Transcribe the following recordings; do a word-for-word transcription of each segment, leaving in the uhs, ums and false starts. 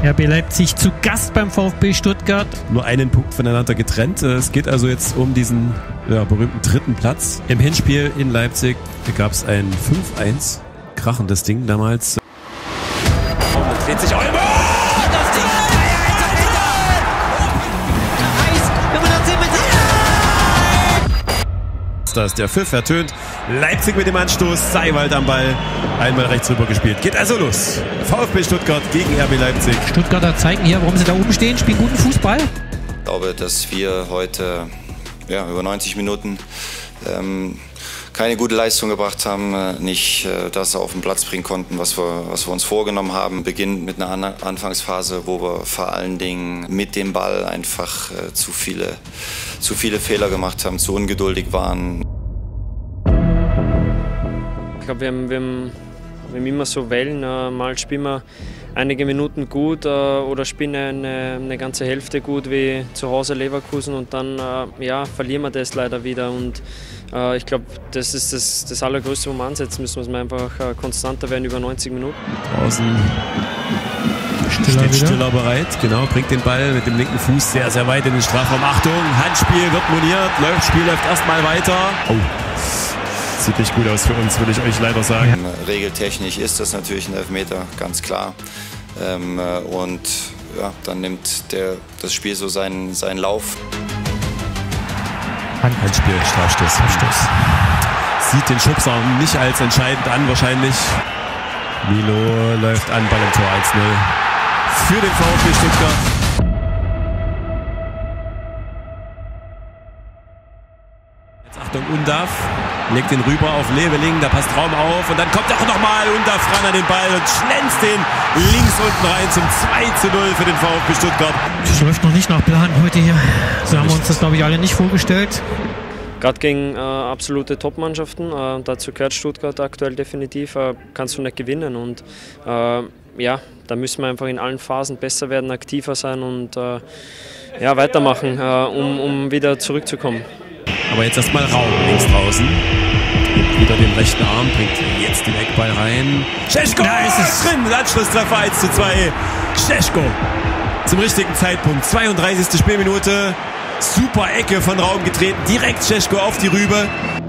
R B Leipzig zu Gast beim VfB Stuttgart. Nur einen Punkt voneinander getrennt. Es geht also jetzt um diesen ja, berühmten dritten Platz. Im Hinspiel in Leipzig gab es ein fünf eins. Krachendes Ding damals. Und dann dreht sich Olmo! Das Ding! Da ist der Pfiff ertönt. Leipzig mit dem Anstoß. Seiwald am Ball. Einmal rechts rüber gespielt. Geht also los. VfB Stuttgart gegen R B Leipzig. Stuttgarter zeigen hier, warum sie da oben stehen, spielen guten Fußball. Ich glaube, dass wir heute ja, über neunzig Minuten ähm, keine gute Leistung gebracht haben, nicht äh, das auf den Platz bringen konnten, was wir, was wir uns vorgenommen haben. Beginnt mit einer An Anfangsphase, wo wir vor allen Dingen mit dem Ball einfach äh, zu viele, zu viele Fehler gemacht haben, zu ungeduldig waren. Ich glaube, wir haben, wir, haben, wir haben immer so Wellen. Äh, mal spielen wir einige Minuten gut äh, oder spielen eine, eine ganze Hälfte gut wie zu Hause Leverkusen und dann äh, ja, verlieren wir das leider wieder. Und äh, ich glaube, das ist das, das Allergrößte, wo wir ansetzen müssen, dass wir einfach äh, konstanter werden über neunzig Minuten. Draußen Stiller steht wieder. Stiller bereit, genau, bringt den Ball mit dem linken Fuß sehr, sehr weit in den Strafraum. Achtung, Handspiel wird moniert, läuft, Spiel läuft erstmal weiter. Oh. Sieht nicht gut aus für uns, würde ich euch leider sagen. Ja. Regeltechnisch ist das natürlich ein Elfmeter, ganz klar. Ähm, und ja, dann nimmt der, das Spiel so seinen, seinen Lauf. Handspiel, Strafstoß. Strafstoß. Sieht den Schubser nicht als entscheidend an, wahrscheinlich. Milo läuft an, Ball im Tor eins null. Für den VfB Stuttgart. Jetzt Achtung, Undav. Legt den rüber auf Leveling, da passt Raum auf und dann kommt auch nochmal Undav ran an den Ball und schlänzt den links unten rein zum zwei zu null für den VfB Stuttgart. Das läuft noch nicht nach Plan heute hier. So haben wir uns das, glaube ich, alle nicht vorgestellt. Gerade gegen äh, absolute Top-Mannschaften, äh, dazu gehört Stuttgart aktuell definitiv, äh, kannst du nicht gewinnen. Und äh, ja, da müssen wir einfach in allen Phasen besser werden, aktiver sein und äh, ja, weitermachen, äh, um, um wieder zurückzukommen. Aber jetzt erstmal Raum links draußen. Gibt wieder den rechten Arm, bringt jetzt den Eckball rein. Šeško! Da ist es drin! Anschlusstreffer eins zu zwei. Šeško! Zum richtigen Zeitpunkt. zweiunddreißigste Spielminute. Super Ecke von Raum getreten. Direkt Šeško auf die Rübe.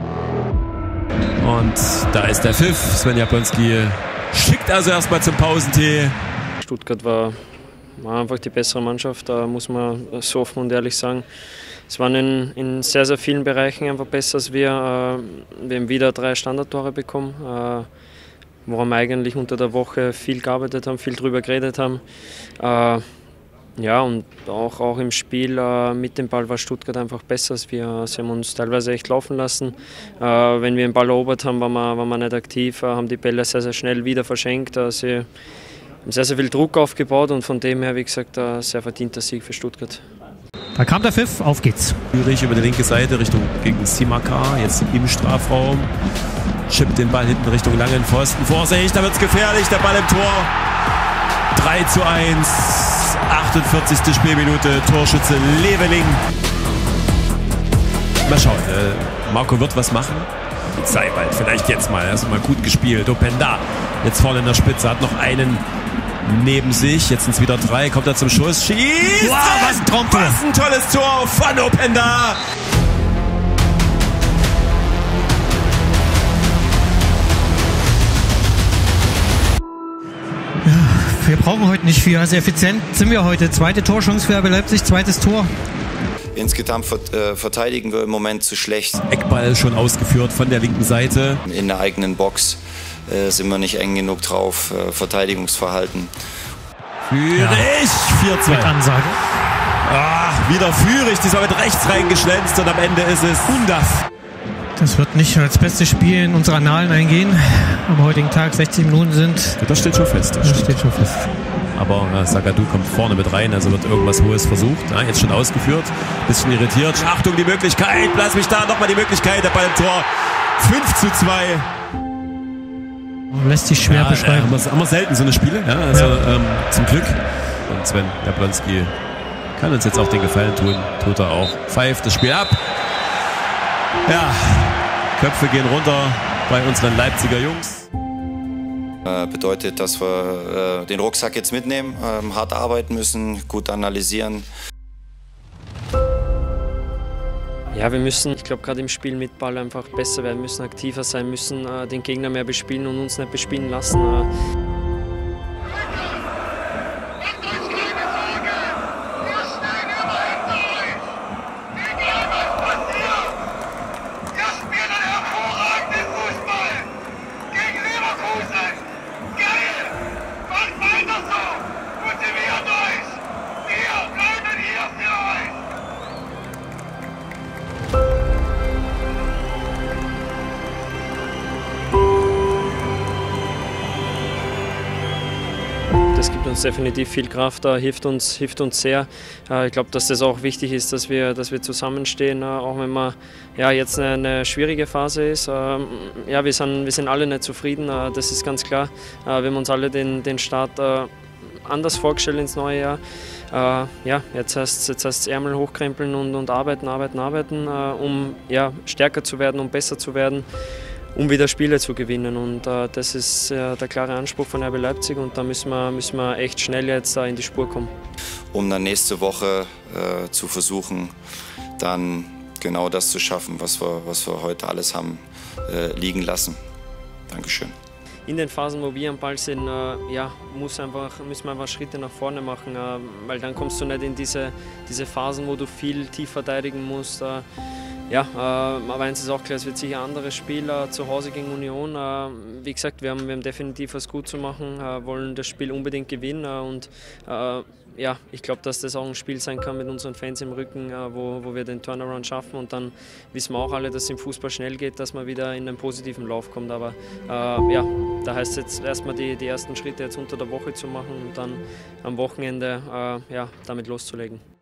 Und da ist der Pfiff. Sven Jablonski schickt also erstmal zum Pausentee. Stuttgart war, war einfach die bessere Mannschaft, da muss man so offen und ehrlich sagen. Es waren in, in sehr, sehr vielen Bereichen einfach besser als wir. Wir haben wieder drei Standardtore bekommen, woran wir eigentlich unter der Woche viel gearbeitet haben, viel drüber geredet haben. Ja, und auch, auch im Spiel mit dem Ball war Stuttgart einfach besser als wir. Sie haben uns teilweise echt laufen lassen. Wenn wir den Ball erobert haben, waren wir, waren wir nicht aktiv, haben die Bälle sehr, sehr schnell wieder verschenkt. Sie haben sehr, sehr viel Druck aufgebaut und von dem her, wie gesagt, ein sehr verdienter Sieg für Stuttgart. Da kam der Pfiff, auf geht's. Führig über die linke Seite Richtung gegen Simakar, jetzt im Strafraum. Chippt den Ball hinten Richtung langen Pfosten. Vorsicht, da wird's gefährlich, der Ball im Tor. drei zu eins, achtundvierzigste Spielminute, Torschütze Leveling. Mal schauen, äh, Marco wird was machen. Seiwald vielleicht jetzt mal, erstmal gut gespielt. Openda jetzt vorne in der Spitze, hat noch einen neben sich, jetzt sind es wieder drei, kommt er zum Schuss, schießt! Wow, was ein Traumtor! Was ein tolles Tor von Openda! Ja, wir brauchen heute nicht viel, also effizient sind wir heute. Zweite Torchance für R B Leipzig, zweites Tor. Insgesamt verteidigen wir im Moment zu schlecht. Eckball schon ausgeführt von der linken Seite. In der eigenen Box äh, sind wir nicht eng genug drauf, äh, Verteidigungsverhalten. Führig, ja. vier zwei. Mit Ansage. Ah, wieder Führig, diesmal mit rechts reingeschlänzt und am Ende ist es Undav. Das wird nicht als bestes Spiel in unsere Annalen eingehen. Am heutigen Tag sechzig Minuten sind. Das steht schon fest. Das, das steht schon fest. Aber äh, Zagadou kommt vorne mit rein, also wird irgendwas Hohes versucht. Ja, jetzt schon ausgeführt, bisschen irritiert. Achtung, die Möglichkeit, lass mich da, nochmal die Möglichkeit, der Ball im Tor. fünf zu zwei. Lässt sich schwer ja, beschreiben. Äh, haben, wir, haben wir selten so eine Spiele, ja, also ja. Ähm, zum Glück. Und Sven Jablonski kann uns jetzt auch den Gefallen tun, tut er auch. Pfeift das Spiel ab. Ja, Köpfe gehen runter bei unseren Leipziger Jungs. Äh, bedeutet, dass wir äh, den Rucksack jetzt mitnehmen, äh, hart arbeiten müssen, gut analysieren. Ja, wir müssen, ich glaube, gerade im Spiel mit Ball einfach besser werden, müssen aktiver sein, müssen äh, den Gegner mehr bespielen und uns nicht bespielen lassen. Äh. Das gibt uns definitiv viel Kraft, hilft uns, hilft uns sehr. Ich glaube, dass das auch wichtig ist, dass wir, dass wir zusammenstehen, auch wenn man ja, jetzt eine, eine schwierige Phase ist. Ja, wir sind, wir sind alle nicht zufrieden, das ist ganz klar. Wir haben uns alle den, den Start anders vorgestellt ins neue Jahr. Ja, jetzt heißt es jetzt heißt's Ärmel hochkrempeln und, und arbeiten, arbeiten, arbeiten, um ja, stärker zu werden, um besser zu werden, um wieder Spiele zu gewinnen. Und äh, das ist äh, der klare Anspruch von R B Leipzig und da müssen wir, müssen wir echt schnell jetzt äh, in die Spur kommen. Um dann nächste Woche äh, zu versuchen, dann genau das zu schaffen, was wir, was wir heute alles haben äh, liegen lassen. Dankeschön. In den Phasen, wo wir am Ball sind, äh, ja, muss einfach, müssen wir einfach Schritte nach vorne machen, äh, weil dann kommst du nicht in diese, diese Phasen, wo du viel tief verteidigen musst. Äh, Ja, äh, aber eins ist auch klar, es wird sicher ein anderes Spiel äh, zu Hause gegen Union. Äh, wie gesagt, wir haben, wir haben definitiv was gut zu machen, äh, wollen das Spiel unbedingt gewinnen äh, und äh, ja, ich glaube, dass das auch ein Spiel sein kann mit unseren Fans im Rücken, äh, wo, wo wir den Turnaround schaffen und dann wissen wir auch alle, dass es im Fußball schnell geht, dass man wieder in einen positiven Lauf kommt. Aber äh, ja, da heißt es jetzt erstmal die, die ersten Schritte jetzt unter der Woche zu machen und dann am Wochenende äh, ja, damit loszulegen.